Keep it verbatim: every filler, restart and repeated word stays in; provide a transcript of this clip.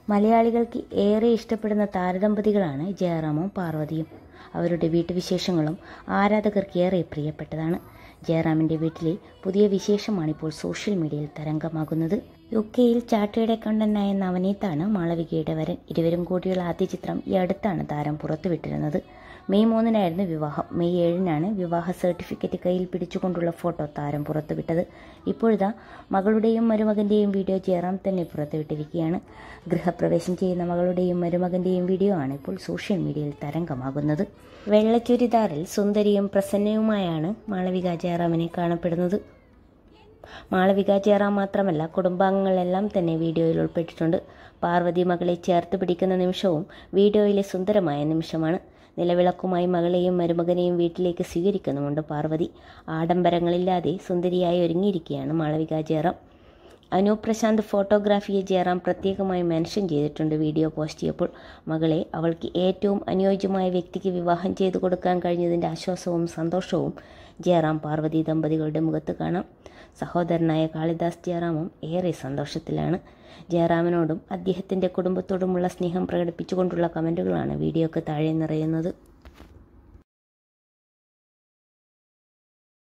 മലയാളികൾക്ക് ഏറെ ഇഷ്ടപ്പെടുന്ന താരദമ്പതികളാണ് ജയറാമും പാർവതിയും. അവരുടെ വീട്ടുവിശേഷങ്ങളും ആരാധകർക്ക് ഏറെ പ്രിയപ്പെട്ടതാണ്. ജയറാമിൻ്റെ വീട്ടിലെ പുതിയ വിശേഷമാണിപ്പോൾ സോഷ്യൽ മീഡിയയിൽ തരംഗമാകുന്നത്. യു കെയിൽ ചാർട്ടേഡ് അക്കൗണ്ടന്റായ നവനീതാണ് മാളവികയുടെ വരൻ. ഇരുവരും കൂടിയുള്ള ആദ്യ ചിത്രം ഈ അടുത്താണ് താരം പുറത്തുവിട്ടിരുന്നത്. മെയ് മൂന്നിനായിരുന്നു വിവാഹം. മെയ് ഏഴിനാണ് വിവാഹ സർട്ടിഫിക്കറ്റ് കയ്യിൽ പിടിച്ചുകൊണ്ടുള്ള ഫോട്ടോ താരം പുറത്തുവിട്ടത്. ഇപ്പോഴിതാ മകളുടെയും മരുമകൻ്റെയും വീഡിയോ ജയറാം തന്നെ പുറത്തുവിട്ടിരിക്കുകയാണ്. ഗൃഹപ്രവേശം ചെയ്യുന്ന മകളുടെയും മരുമകൻ്റെയും വീഡിയോ ആണ് ഇപ്പോൾ സോഷ്യൽ മീഡിയയിൽ തരംഗമാകുന്നത്. വെള്ള ചുരിദാറിൽ സുന്ദരിയും പ്രസന്നയുമായാണ് മാളവിക ജയറാമിനെ കാണപ്പെടുന്നത്. മാളവിക ജയറാം മാത്രമല്ല, കുടുംബാംഗങ്ങളെല്ലാം തന്നെ വീഡിയോയിൽ ഉൾപ്പെട്ടിട്ടുണ്ട്. പാർവതി മകളെ ചേർത്ത് പിടിക്കുന്ന നിമിഷവും വീഡിയോയിലെ സുന്ദരമായ നിമിഷമാണ്. നിലവിളക്കുമായി മകളെയും മരുമകനെയും വീട്ടിലേക്ക് സ്വീകരിക്കുന്നുമുണ്ട് പാർവതി. ആഡംബരങ്ങളില്ലാതെ സുന്ദരിയായി ഒരുങ്ങിയിരിക്കുകയാണ് മാളവിക ജയറാം. അനൂപ് പ്രശാന്ത് ഫോട്ടോഗ്രാഫിയെ ജയറാം പ്രത്യേകമായി മെൻഷൻ ചെയ്തിട്ടുണ്ട് വീഡിയോ പോസ്റ്റ് ചെയ്യപ്പോൾ. മകളെ അവൾക്ക് ഏറ്റവും അനുയോജ്യമായ വ്യക്തിക്ക് വിവാഹം ചെയ്തു കൊടുക്കാൻ കഴിഞ്ഞതിൻ്റെ ആശ്വാസവും സന്തോഷവും ജയറാം പാർവതി ദമ്പതികളുടെ മുഖത്ത് കാണാം. സഹോദരനായ കാളിദാസ് ജയറാമും ഏറെ സന്തോഷത്തിലാണ്. ജയറാമിനോടും അദ്ദേഹത്തിൻ്റെ കുടുംബത്തോടുമുള്ള സ്നേഹം പ്രകടിപ്പിച്ചുകൊണ്ടുള്ള കമൻറ്റുകളാണ് വീഡിയോക്ക് താഴെ നിറയുന്നത്.